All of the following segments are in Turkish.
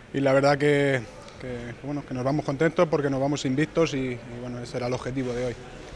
y la verdad bueno, que nos vamos contentos porque nos vamos invictos y bueno, ese era el objetivo de hoy.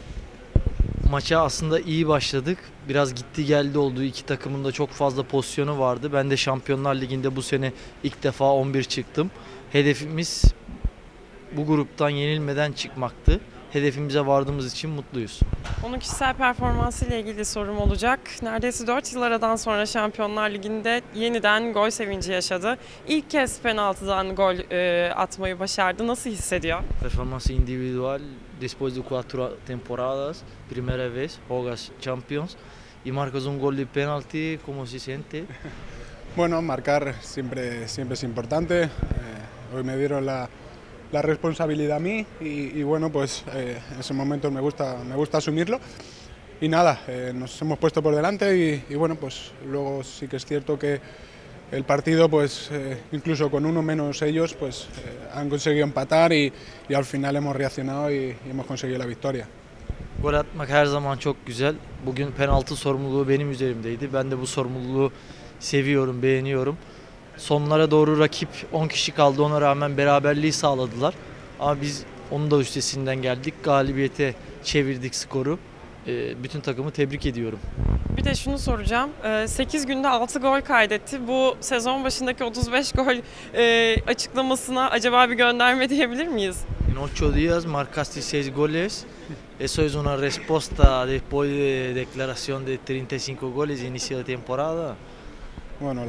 Maça aslında iyi başladık. Biraz gitti geldi oldu. İki takımın da çok fazla pozisyonu vardı. Ben de Şampiyonlar Ligi'nde bu sene ilk defa 11 çıktım. Hedefimiz bu gruptan yenilmeden çıkmaktı. Hedefimize vardığımız için mutluyuz. Onun kişisel performansıyla ilgili sorum olacak. Neredeyse 4 yıl aradan sonra Şampiyonlar Ligi'nde yeniden gol sevinci yaşadı. İlk kez penaltıdan gol atmayı başardı. Nasıl hissediyor? Performance individual después de 4 temporadas, primera vez juegas Champions y marcas un gol de penalti, ¿cómo se siente? Bueno, marcar siempre es importante. Hoy me dieron la responsabilidad a mí y bueno, pues en ese momento me gusta asumirlo. Y nada, nos hemos puesto por delante y bueno, pues luego sí que es cierto que el partido, pues incluso con uno menos ellos, pues han conseguido empatar y al final hemos reaccionado y hemos conseguido la victoria. Gol atmak her zaman çok güzel. Bugün penaltı sorumluluğu benim üzerimdeydi. Ben de bu sorumluluğu seviyorum, beğeniyorum. Sonlara doğru rakip 10 kişi kaldı. Ona rağmen beraberliği sağladılar. Ama biz onun da üstesinden geldik. Galibiyete çevirdik skoru. Bütün takımı tebrik ediyorum. Bir de şunu soracağım. 8 günde 6 gol kaydetti. Bu sezon başındaki 35 gol açıklamasına acaba bir gönderme diyebilir miyiz? En 8 días marcaste 6 goles. Eso es una respuesta después de declaración de 35 goles inicio de temporada. Bueno,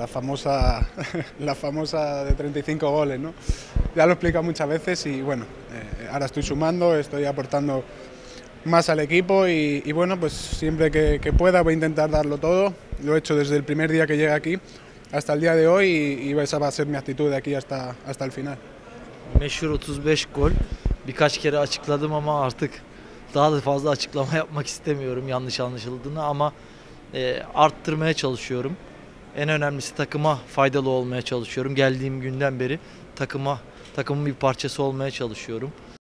la famosa de 35 goles, ¿no? Ya lo he explicado muchas veces y bueno, ahora estoy sumando, estoy aportando más al equipo y bueno, pues siempre que pueda voy a intentar darlo todo. Lo he hecho desde el primer día que llegué aquí hasta el día de hoy y esa va a ser mi actitud de aquí hasta el final. Meşhur 35 gol. Birkaç kere açıkladım ama artık daha da fazla açıklama yapmak istemiyorum yanlış anlaşıldığını ama arttırmaya çalışıyorum. En önemlisi takıma faydalı olmaya çalışıyorum. Geldiğim günden beri takımın bir parçası olmaya çalışıyorum.